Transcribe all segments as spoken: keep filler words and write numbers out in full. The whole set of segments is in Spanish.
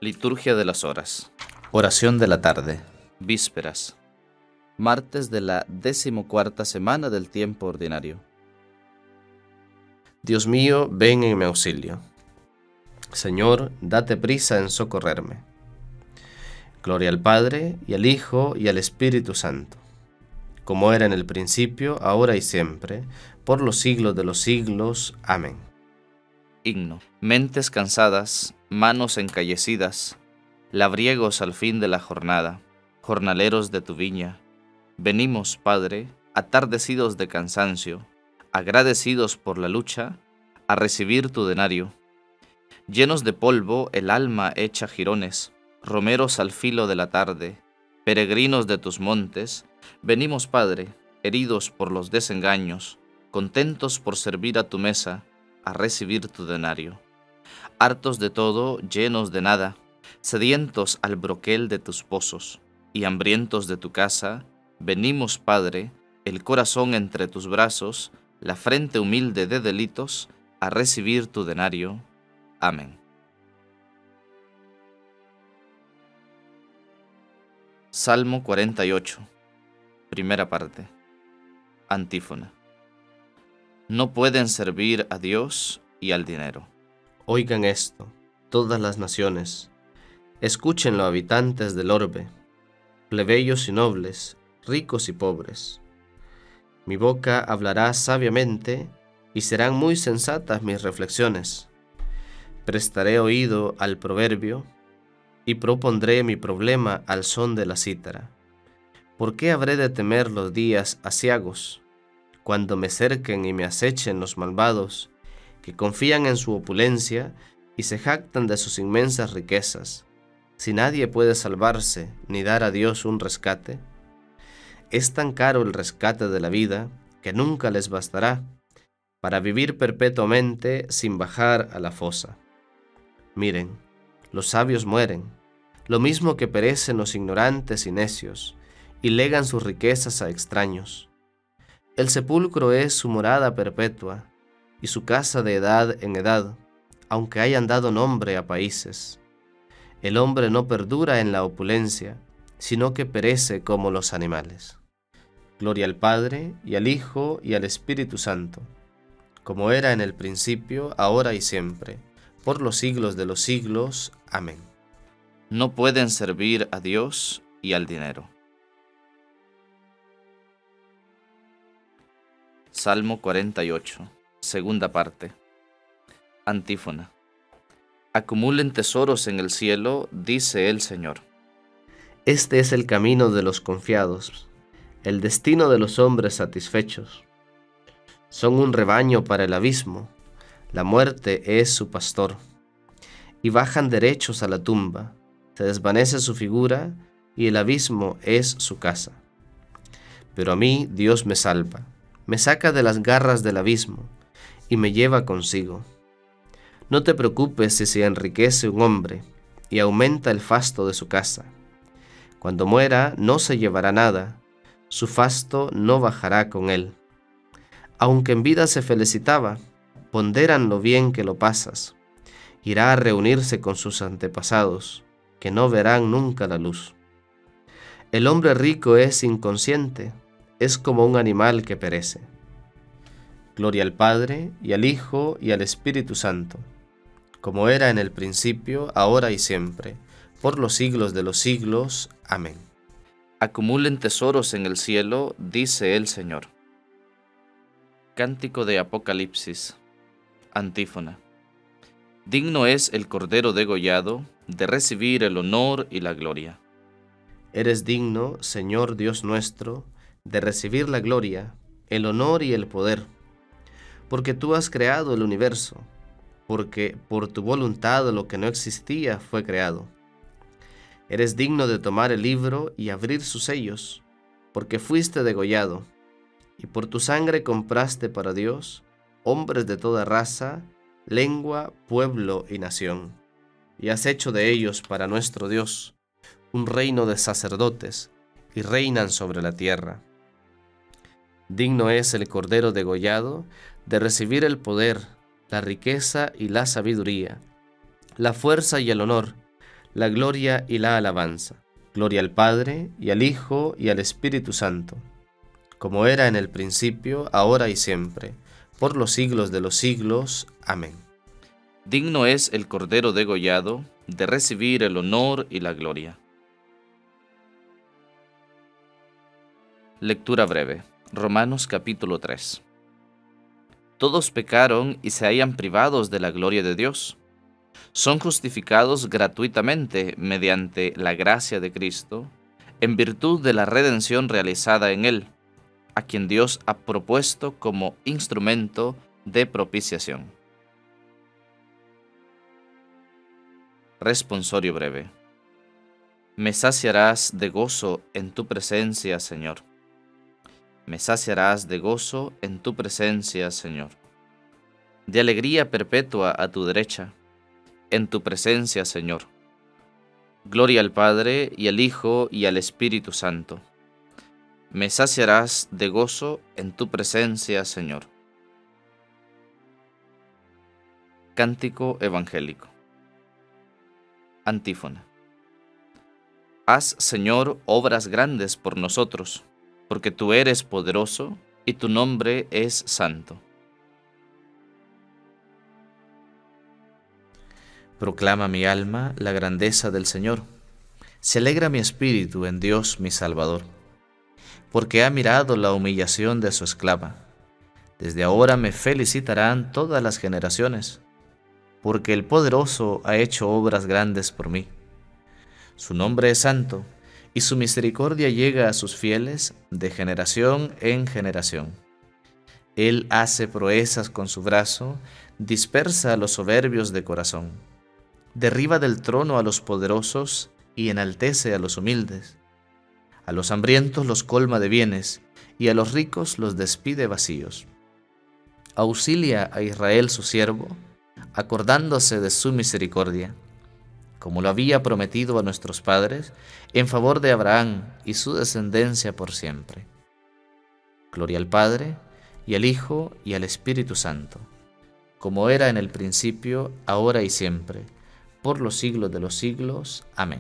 Liturgia de las horas. Oración de la tarde. Vísperas. Martes de la decimocuarta semana del tiempo ordinario. Dios mío, ven en mi auxilio. Señor, date prisa en socorrerme. Gloria al Padre, y al Hijo, y al Espíritu Santo, como era en el principio, ahora y siempre, por los siglos de los siglos. Amén. Himno. Mentes cansadas, manos encallecidas, labriegos al fin de la jornada, jornaleros de tu viña, venimos, Padre, atardecidos de cansancio, agradecidos por la lucha, a recibir tu denario. Llenos de polvo, el alma hecha jirones, romeros al filo de la tarde, peregrinos de tus montes, venimos, Padre, heridos por los desengaños, contentos por servir a tu mesa, a recibir tu denario. Hartos de todo, llenos de nada, sedientos al broquel de tus pozos, y hambrientos de tu casa, venimos, Padre, el corazón entre tus brazos, la frente humilde de delitos, a recibir tu denario. Amén. Salmo cuarenta y ocho, primera parte. Antífona. No pueden servir a Dios y al dinero. Oigan esto, todas las naciones, escúchenlo, habitantes del orbe, plebeyos y nobles, ricos y pobres. Mi boca hablará sabiamente, y serán muy sensatas mis reflexiones. Prestaré oído al proverbio, y propondré mi problema al son de la cítara. ¿Por qué habré de temer los días aciagos, cuando me cerquen y me acechen los malvados, que confían en su opulencia y se jactan de sus inmensas riquezas, si nadie puede salvarse ni dar a Dios un rescate? Es tan caro el rescate de la vida que nunca les bastará para vivir perpetuamente sin bajar a la fosa. Miren, los sabios mueren, lo mismo que perecen los ignorantes y necios, y legan sus riquezas a extraños. El sepulcro es su morada perpetua, y su casa de edad en edad, aunque hayan dado nombre a países. El hombre no perdura en la opulencia, sino que perece como los animales. Gloria al Padre, y al Hijo, y al Espíritu Santo, como era en el principio, ahora y siempre, por los siglos de los siglos. Amén. No pueden servir a Dios y al dinero. Salmo cuarenta y ocho, segunda parte. Antífona. Acumulen tesoros en el cielo, dice el Señor. Este es el camino de los confiados, el destino de los hombres satisfechos. Son un rebaño para el abismo, la muerte es su pastor. Y bajan derechos a la tumba, se desvanece su figura, y el abismo es su casa. Pero a mí Dios me salva, me saca de las garras del abismo, y me lleva consigo. No te preocupes si se enriquece un hombre, y aumenta el fasto de su casa. Cuando muera no se llevará nada, su fasto no bajará con él. Aunque en vida se felicitaba, ponderan lo bien que lo pasas. Irá a reunirse con sus antepasados, que no verán nunca la luz. El hombre rico es inconsciente, es como un animal que perece. Gloria al Padre, y al Hijo, y al Espíritu Santo, como era en el principio, ahora y siempre, por los siglos de los siglos. Amén. Acumulen tesoros en el cielo, dice el Señor. Cántico de Apocalipsis. Antífona. Digno es el Cordero degollado de recibir el honor y la gloria. Eres digno, Señor Dios nuestro, de recibir la gloria, el honor y el poder, porque tú has creado el universo, porque por tu voluntad lo que no existía fue creado. Eres digno de tomar el libro y abrir sus sellos, porque fuiste degollado, y por tu sangre compraste para Dios hombres de toda raza, lengua, pueblo y nación, y has hecho de ellos para nuestro Dios un reino de sacerdotes, y reinan sobre la tierra. Digno es el Cordero degollado de recibir el poder, la riqueza y la sabiduría, la fuerza y el honor, la gloria y la alabanza. Gloria al Padre, y al Hijo, y al Espíritu Santo, como era en el principio, ahora y siempre, por los siglos de los siglos. Amén. Digno es el Cordero degollado de recibir el honor y la gloria. Lectura breve. Romanos capítulo tres. Todos pecaron y se hallan privados de la gloria de Dios. Son justificados gratuitamente mediante la gracia de Cristo, en virtud de la redención realizada en Él, a quien Dios ha propuesto como instrumento de propiciación. Responsorio breve. Me saciarás de gozo en tu presencia, Señor. Me saciarás de gozo en tu presencia, Señor. De alegría perpetua a tu derecha, en tu presencia, Señor. Gloria al Padre, y al Hijo, y al Espíritu Santo. Me saciarás de gozo en tu presencia, Señor. Cántico evangélico. Antífona. Haz, Señor, obras grandes por nosotros, porque tú eres poderoso, y tu nombre es santo. Proclama mi alma la grandeza del Señor. Se alegra mi espíritu en Dios mi Salvador, porque ha mirado la humillación de su esclava. Desde ahora me felicitarán todas las generaciones, porque el poderoso ha hecho obras grandes por mí. Su nombre es santo, y su misericordia llega a sus fieles de generación en generación. Él hace proezas con su brazo, dispersa a los soberbios de corazón. Derriba del trono a los poderosos y enaltece a los humildes. A los hambrientos los colma de bienes, y a los ricos los despide vacíos. Auxilia a Israel su siervo, acordándose de su misericordia, como lo había prometido a nuestros padres, en favor de Abraham y su descendencia por siempre. Gloria al Padre, y al Hijo, y al Espíritu Santo, como era en el principio, ahora y siempre, por los siglos de los siglos. Amén.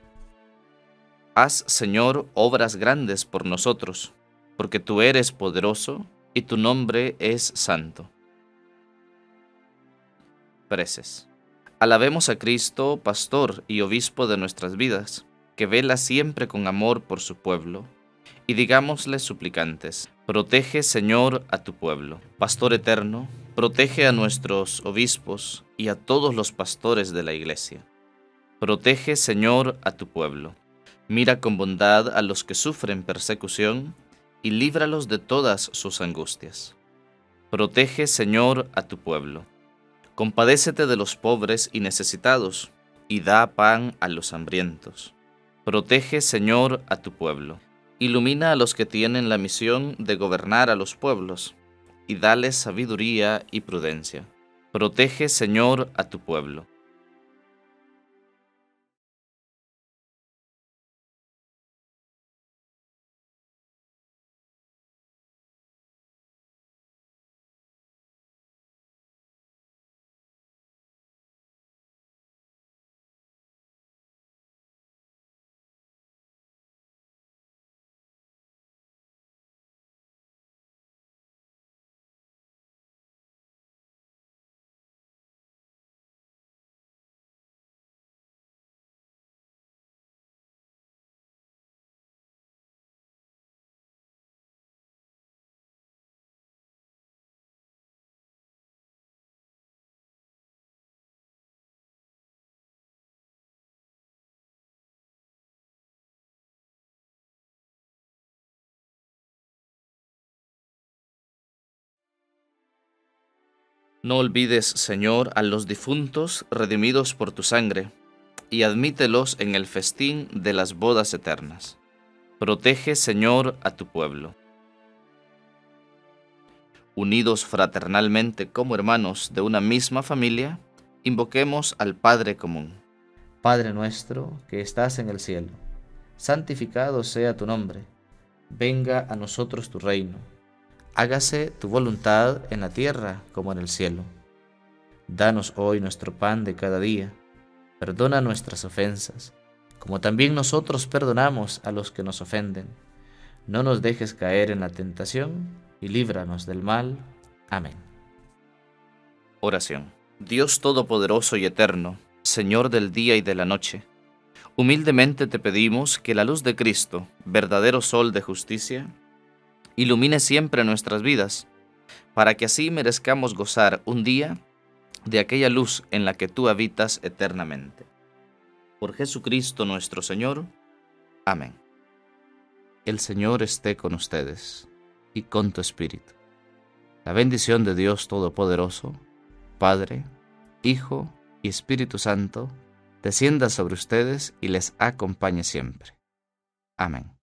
Haz, Señor, obras grandes por nosotros, porque tú eres poderoso, y tu nombre es santo. Preces. Alabemos a Cristo, pastor y obispo de nuestras vidas, que vela siempre con amor por su pueblo, y digámosle suplicantes: protege, Señor, a tu pueblo. Pastor eterno, protege a nuestros obispos y a todos los pastores de la Iglesia. Protege, Señor, a tu pueblo. Mira con bondad a los que sufren persecución y líbralos de todas sus angustias. Protege, Señor, a tu pueblo. Compadécete de los pobres y necesitados, y da pan a los hambrientos. Protege, Señor, a tu pueblo. Ilumina a los que tienen la misión de gobernar a los pueblos, y dales sabiduría y prudencia. Protege, Señor, a tu pueblo. No olvides, Señor, a los difuntos redimidos por tu sangre, y admítelos en el festín de las bodas eternas. Protege, Señor, a tu pueblo. Unidos fraternalmente como hermanos de una misma familia, invoquemos al Padre común. Padre nuestro, que estás en el cielo, santificado sea tu nombre. Venga a nosotros tu reino. Hágase tu voluntad en la tierra como en el cielo. Danos hoy nuestro pan de cada día. Perdona nuestras ofensas, como también nosotros perdonamos a los que nos ofenden. No nos dejes caer en la tentación y líbranos del mal. Amén. Oración. Dios Todopoderoso y Eterno, Señor del día y de la noche, humildemente te pedimos que la luz de Cristo, verdadero sol de justicia, ilumine siempre nuestras vidas, para que así merezcamos gozar un día de aquella luz en la que tú habitas eternamente. Por Jesucristo nuestro Señor. Amén. El Señor esté con ustedes y con tu espíritu. La bendición de Dios Todopoderoso, Padre, Hijo y Espíritu Santo, descienda sobre ustedes y les acompañe siempre. Amén.